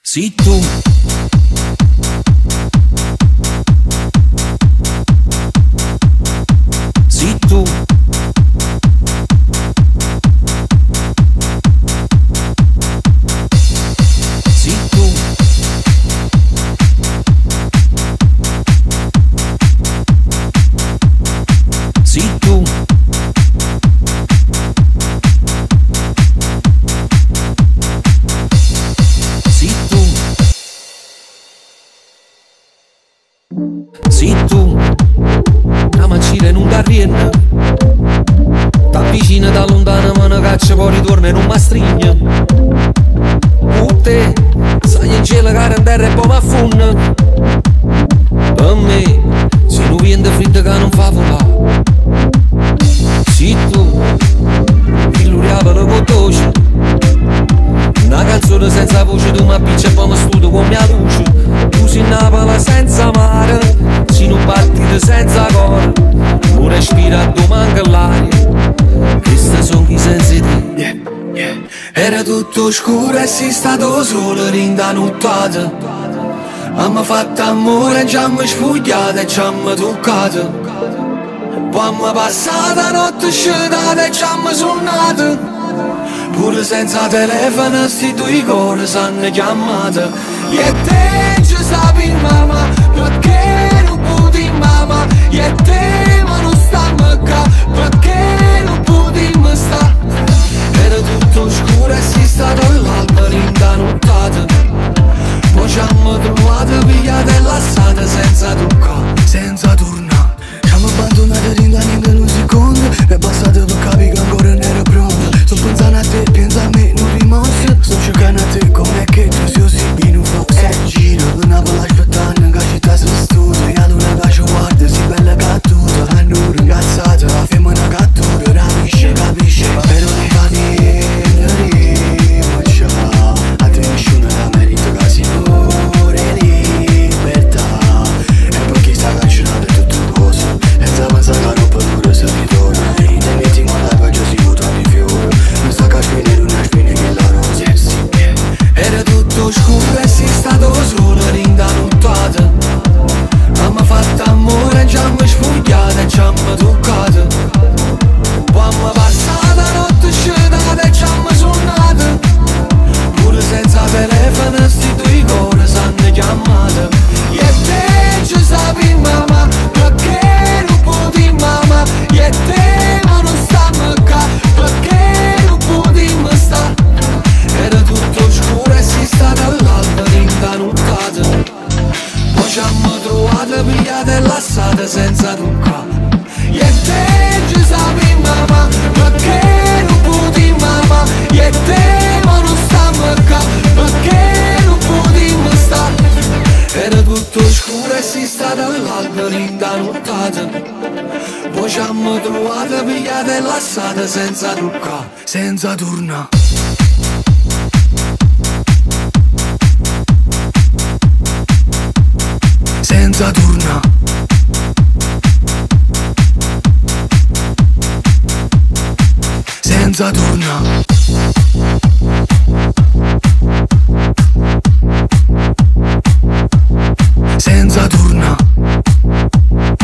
Sì tu. Sì tu. Sì tu. Sì tu. Sì tu, una mancina in un carriera, t'avvicina da lontano ma ne caccia poi ritorna e non mi stringe. Te, sai in cielo che in terra e poi mi affonda. Per me, se non viene freddo che non fa volare. Sì tu, illuriava la voce, una canzone senza voce, tu mi appiccia e poi mi studio con mia luce. Tu sei Napoli senza mare, si non battite senza cuore, non respira tu manca l'aria. Questi sono i sensi di Era tutto scuro e si stato solo rinda nottata. Abbiamo fatto amore e ci abbiamo sfogliato e ci abbiamo toccato. Poi abbiamo passato la notte sciolata e ci abbiamo suonato. Pure senza telefono sti due cuori s'hanno chiamato. E te ci sapi mamma, perché non puti mamma. E te ma non stiamo qua, perché non potremmo sta. Era tutto scuro e si stato all'alba rinda nottata. Poi ci abbiamo trovato pigliate e lasciate senza toccare, senza tornare. Ci abbiamo abbandonato rinda neanche un secondo. È passato per capire che ancora non ero pronto. Sto pensando a te, pensa a me, non rimosso. Sto cercando a te, com'è che tu sei così in un fox. Giro, una palla aspettando che città si studia. E allora che ci guarda, si bella cattura. Hanno ringazzato, la femmina cattura. Rapisce, capisce, però non fa niente. Rimoccia, a te nessuno la merita che signore libertà. E poi chi sta cancellando tutte cose. E sta pensando che non può pure se ritorna. I tempi guarda che si votano i fiori. Non sta caspinare una spina che la rosa. Era tutto scuro e si stato solo rinda nottata. Abbiamo fatto amore e ci abbiamo sfogliato e ci abbiamo toccato. Poi abbiamo passato la notte sciolata e ci abbiamo suonato. Pure senza telefono sti due cuori s'hanno chiamato. E te ci sapi mamma, perché non puti mamma. E te ma non stiamo qua, perché non potremmo sta. Era tutto scuro e si stata all'alba rinda nottata. Poi ci abbiamo trovato pigliate e lasciate senza toccare. E te ci sapi mamma, perché non puti mamma. E te ma non stiamo qua, perché non potremmo sta. Era tutto scuro e si stata all'alba rinda nottata. Poi ci abbiamo trovato pigliate e lasciate senza toccare, senza tornare. Senza tornare. Senza tornare. Senza tornare.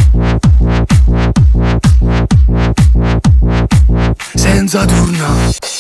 Senza tornare.